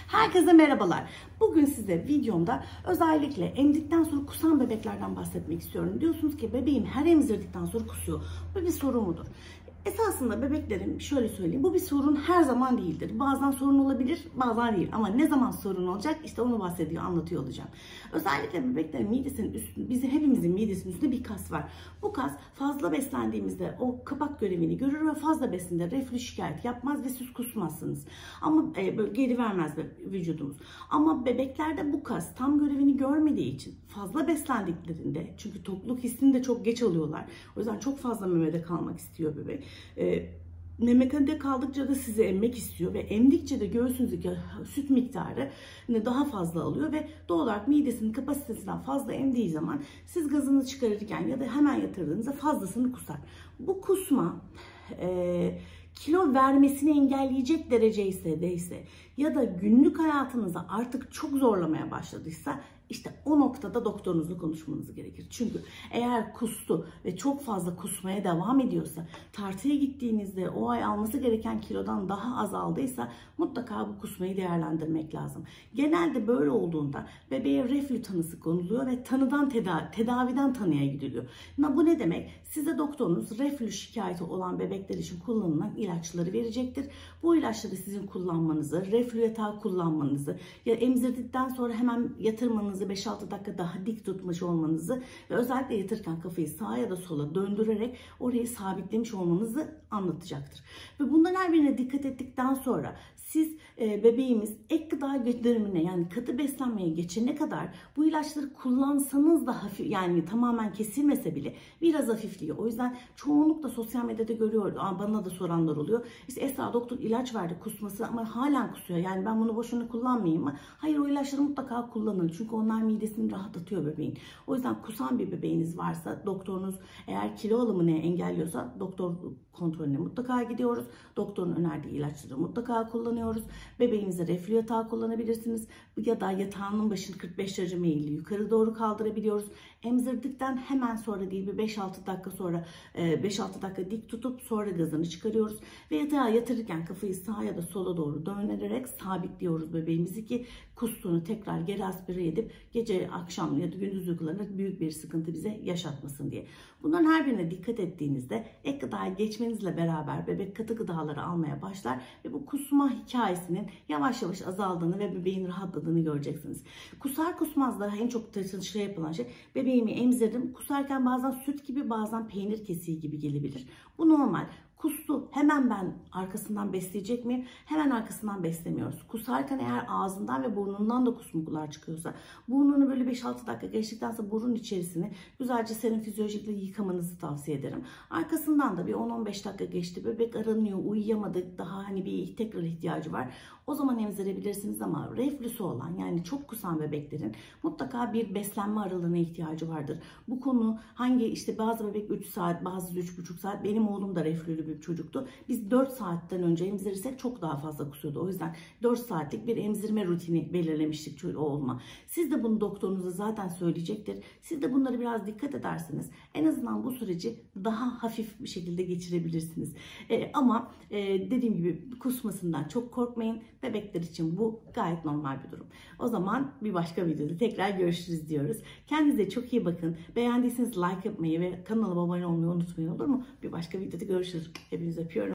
Herkese merhabalar. Bugün size videomda özellikle emdikten sonra kusan bebeklerden bahsetmek istiyorum. Diyorsunuz ki bebeğim her emzirdikten sonra kusuyor. Bu bir sorun mudur? Esasında bebeklerin şöyle söyleyeyim, bu bir sorun her zaman değildir. Bazen sorun olabilir, bazen değil. Ama ne zaman sorun olacak işte onu anlatıyor olacağım. Özellikle bebeklerin midesinin üstünde, hepimizin midesinin üstünde bir kas var. Bu kas fazla beslendiğimizde o kapak görevini görür ve fazla besinde reflü şikayet yapmaz ve siz kusmazsınız. Ama böyle geri vermez vücudumuz. Ama bebeklerde bu kas tam görevini görmediği için fazla beslendiklerinde, çünkü tokluk hissini de çok geç alıyorlar. O yüzden çok fazla memede kalmak istiyor bebek. Memede kaldıkça da sizi emmek istiyor ve emdikçe de göğsünüzdeki süt miktarı daha fazla alıyor ve doğal olarak midesinin kapasitesinden fazla emdiği zaman siz gazını çıkarırken ya da hemen yatırdığınızda fazlasını kusar. Bu kusma kilo vermesini engelleyecek dereceyse ya da günlük hayatınızı artık çok zorlamaya başladıysa işte o noktada doktorunuzla konuşmanız gerekir. Çünkü eğer kustu ve çok fazla kusmaya devam ediyorsa, tartıya gittiğinizde o ay alması gereken kilodan daha az aldıysa mutlaka bu kusmayı değerlendirmek lazım. Genelde böyle olduğunda bebeğe reflü tanısı konuluyor ve tedaviden tanıya gidiliyor. Bu ne demek? Size doktorunuz reflü şikayeti olan bebekler için kullanılan ilaçları verecektir. Bu ilaçları sizin kullanmanızı, reflü yatağı kullanmanızı ya emzirdikten sonra hemen yatırmanızı, 5-6 dakika daha dik tutmuş olmanızı ve özellikle yatırırken kafayı sağa ya da sola döndürerek orayı sabitlemiş olmanızı anlatacaktır. Ve bunların her birine dikkat ettikten sonra siz bebeğimiz ek gıda gönderimine, yani katı beslenmeye geçene kadar bu ilaçları kullansanız da hafif, yani tamamen kesilmese bile biraz hafifliyor. O yüzden çoğunlukla sosyal medyada görüyorum. Bana da soranlar oluyor. İşte Esra doktor ilaç verdi kusması ama halen kusuyor. Yani ben bunu boşuna kullanmayayım mı? Hayır, o ilaçları mutlaka kullanın. Çünkü onlar midesini rahatlatıyor bebeğin. O yüzden kusan bir bebeğiniz varsa doktorunuz eğer kilo alımını engelliyorsa doktor kontrolüne mutlaka gidiyoruz. Doktorun önerdiği ilaçları mutlaka kullanıyoruz. Bebeğinize reflü yatağı kullanabilirsiniz. Ya da yatağının başını 45 derece meyilli yukarı doğru kaldırabiliyoruz. Emzirdikten hemen sonra değil, bir 5-6 dakika sonra 5-6 dakika dik tutup sonra gazını çıkarıyoruz. Ve yatağa yatırırken kafayı sağa ya da sola doğru dönerek sabitliyoruz bebeğimizi ki kustuğunu tekrar geri aspire edip gece, akşam ya da gündüz uykularında büyük bir sıkıntı bize yaşatmasın diye. Bunların her birine dikkat ettiğinizde ek gıdaya geçmenizle beraber bebek katı gıdaları almaya başlar ve bu kusma hikayesinin yavaş yavaş azaldığını ve bebeğin rahatladığını göreceksiniz. Kusar kusmaz da en çok yapılan şey, bebeğimi emzirdim, kusarken bazen süt gibi bazen peynir kesiği gibi gelebilir. Bu normal. Kustu, hemen ben arkasından besleyecek miyim? Hemen arkasından beslemiyoruz. Kusarken eğer ağzından ve burnundan da kusmuklar çıkıyorsa, burnunu böyle 5-6 dakika geçtikten sonra burun içerisini güzelce serum fizyolojikle yıkamanızı tavsiye ederim. Arkasından da bir 10-15 dakika geçti, bebek aranıyor, uyuyamadı, daha hani bir tekrar ihtiyacı var. O zaman emzirebilirsiniz ama reflüsü olan, yani çok kusan bebeklerin mutlaka bir beslenme aralığına ihtiyacı vardır. Bu konu işte bazı bebek 3 saat, bazı 3,5 saat. Benim oğlum da reflülü bir çocuktu. Biz 4 saatten önce emzirirsek çok daha fazla kusuyordu. O yüzden 4 saatlik bir emzirme rutini belirlemiştik oğluma. Siz de bunu doktorunuza zaten söyleyecektir. Siz de bunları biraz dikkat ederseniz en azından bu süreci daha hafif bir şekilde geçirebilirsiniz. Ama dediğim gibi kusmasından çok korkmayın. Bebekler için bu gayet normal bir durum. O zaman bir başka videoda tekrar görüşürüz diyoruz. Kendinize çok iyi bakın. Beğendiyseniz like yapmayı ve kanalıma abone olmayı unutmayın, olur mu? Bir başka videoda görüşürüz. Hepinizi öpüyorum.